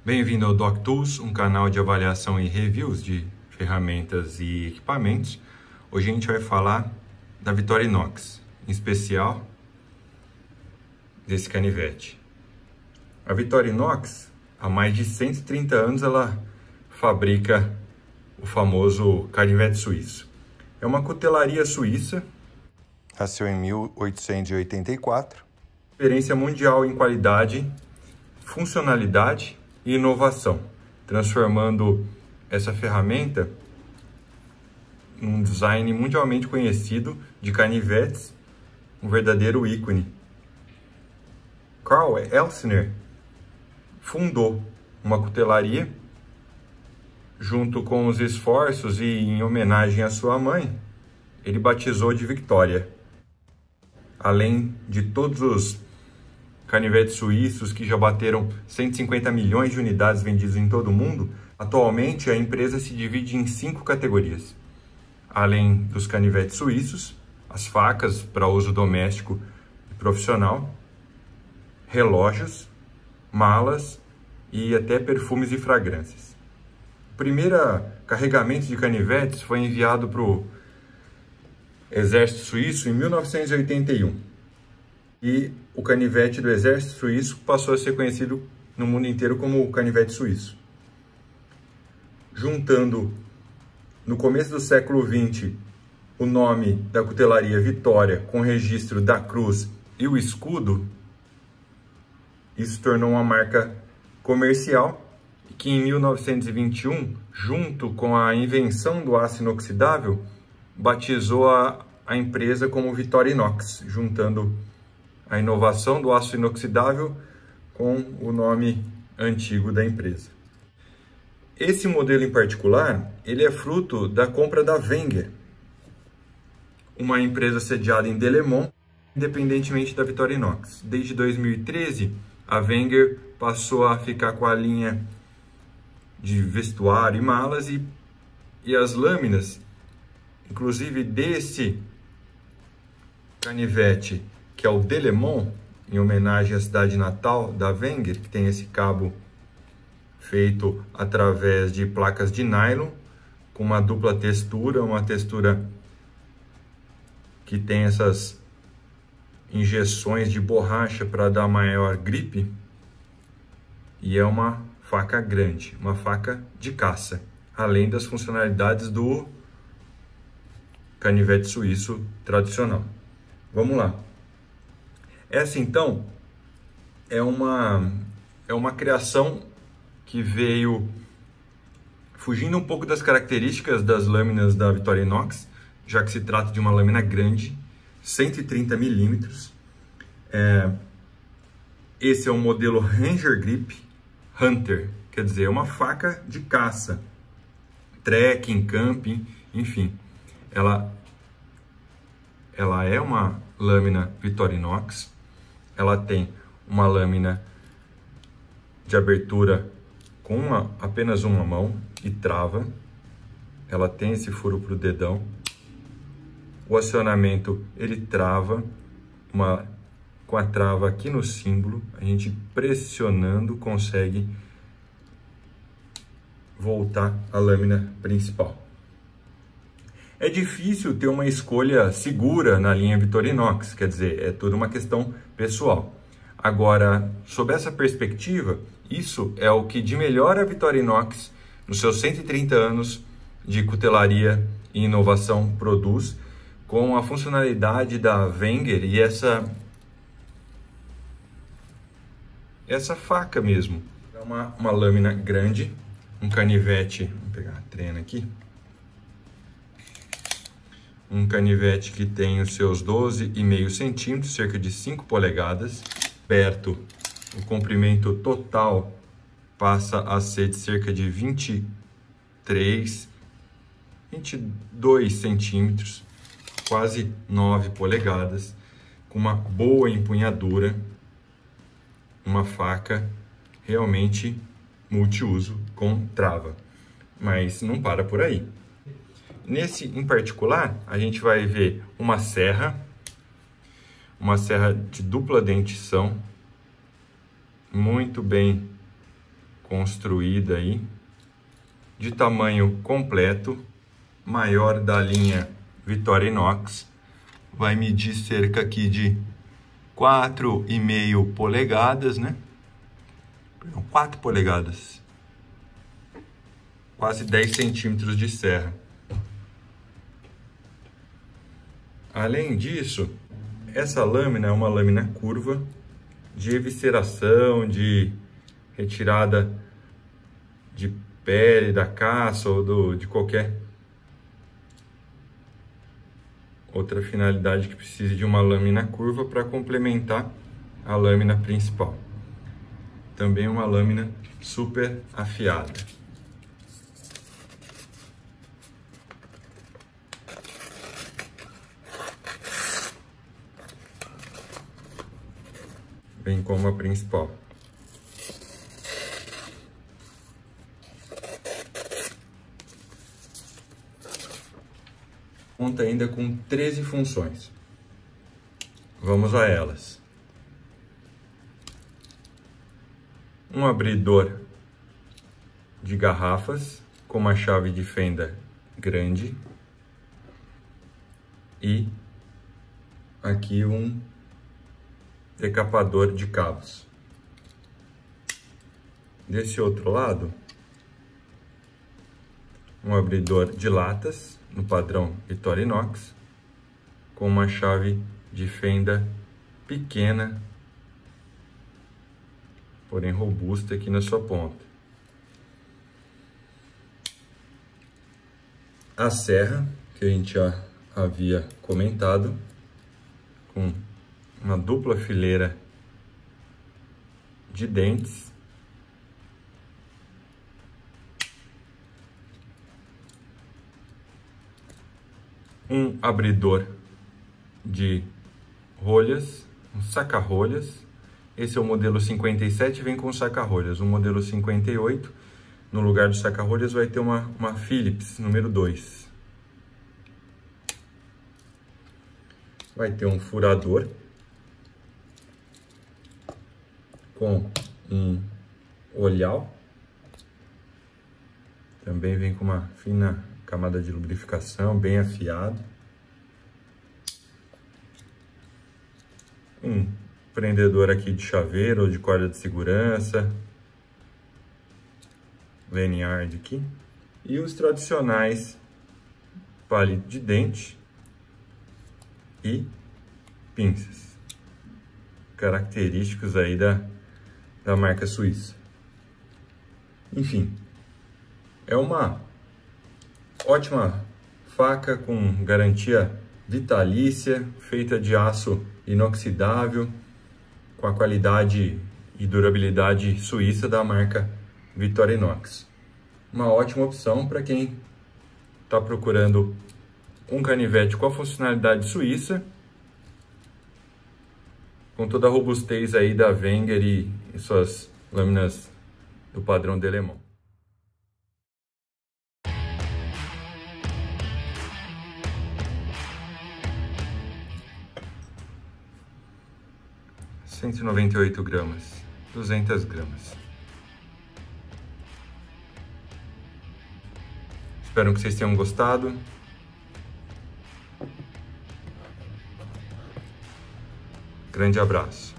Bem-vindo ao DocTools, um canal de avaliação e reviews de ferramentas e equipamentos. Hoje a gente vai falar da Victorinox, em especial desse canivete. A Victorinox, há mais de 130 anos, ela fabrica o famoso canivete suíço. É uma cutelaria suíça, nasceu em 1884, referência mundial em qualidade, funcionalidade e inovação, transformando essa ferramenta num design mundialmente conhecido de canivetes, um verdadeiro ícone. Karl Elsener fundou uma cutelaria junto com os esforços e em homenagem à sua mãe, ele batizou de Victoria. Além de todos os canivetes suíços que já bateram 150 milhões de unidades vendidas em todo o mundo, atualmente a empresa se divide em 5 categorias. Além dos canivetes suíços, as facas para uso doméstico e profissional, relógios, malas e até perfumes e fragrâncias. O primeiro carregamento de canivetes foi enviado para o Exército Suíço em 1981. E o canivete do Exército Suíço passou a ser conhecido no mundo inteiro como o canivete suíço. Juntando, no começo do século XX, o nome da cutelaria Vitória com o registro da cruz e o escudo, isso tornou uma marca comercial que em 1921, junto com a invenção do aço inoxidável, batizou a empresa como Victorinox, juntando a inovação do aço inoxidável com o nome antigo da empresa. Esse modelo em particular, ele é fruto da compra da Wenger, uma empresa sediada em Delémont, independentemente da Victorinox. Desde 2013, a Wenger passou a ficar com a linha de vestuário e malas e as lâminas, inclusive desse canivete, que é o Delémont, em homenagem à cidade natal da Wenger, que tem esse cabo feito através de placas de nylon, com uma dupla textura, uma textura que tem essas injeções de borracha para dar maior gripe, e é uma faca grande, uma faca de caça, além das funcionalidades do canivete suíço tradicional. Vamos lá. Essa, então, é uma criação que veio fugindo um pouco das características das lâminas da Victorinox, já que se trata de uma lâmina grande, 130 milímetros. Esse é o modelo Ranger Grip Hunter, quer dizer, é uma faca de caça, trekking, camping, enfim. Ela é uma lâmina Victorinox. Ela tem uma lâmina de abertura com apenas uma mão e trava. Ela tem esse furo para o dedão. O acionamento, ele trava com a trava aqui no símbolo. A gente pressionando consegue voltar à lâmina principal. É difícil ter uma escolha segura na linha Victorinox, quer dizer, é tudo uma questão pessoal. Agora, sob essa perspectiva, isso é o que de melhor a Victorinox, nos seus 130 anos de cutelaria e inovação, produz, com a funcionalidade da Wenger e essa faca mesmo. É uma lâmina grande, um canivete, vou pegar a trena aqui. Um canivete que tem os seus 12,5 centímetros, cerca de 5 polegadas. Perto, o comprimento total passa a ser de cerca de 22 centímetros, quase 9 polegadas, com uma boa empunhadura, uma faca realmente multiuso com trava. Mas não para por aí. Nesse em particular, a gente vai ver uma serra de dupla dentição, muito bem construída aí, de tamanho completo, maior da linha Victorinox, vai medir cerca aqui de 4,5 polegadas, né? 4 polegadas, quase 10 centímetros de serra. Além disso, essa lâmina é uma lâmina curva de evisceração, de retirada de pele da caça ou de qualquer outra finalidade que precise de uma lâmina curva para complementar a lâmina principal. Também uma lâmina super afiada. Bem como a principal. Conta ainda com 13 funções. Vamos a elas. Um abridor de garrafas com uma chave de fenda grande e aqui um decapador de cabos. Desse outro lado, um abridor de latas no padrão Victorinox com uma chave de fenda pequena, porém robusta aqui na sua ponta. A serra, que a gente já havia comentado, com uma dupla fileira de dentes, um abridor de rolhas, um saca-rolhas. Esse é o modelo 57, vem com saca-rolhas. O modelo 58, no lugar do saca-rolhas, vai ter uma Phillips número 2. Vai ter um furador com um olhal. Também vem com uma fina camada de lubrificação, bem afiado. Um prendedor aqui de chaveiro ou de corda de segurança. Lanyard aqui. E os tradicionais palito de dente e pinças. Característicos aí da marca suíça. Enfim, é uma ótima faca com garantia vitalícia, feita de aço inoxidável, com a qualidade e durabilidade suíça da marca Victorinox. Uma ótima opção para quem está procurando um canivete com a funcionalidade suíça, com toda a robustez aí da Wenger e suas lâminas do padrão de Delemont. ,198 gramas, 200 gramas. Espero que vocês tenham gostado. Grande abraço.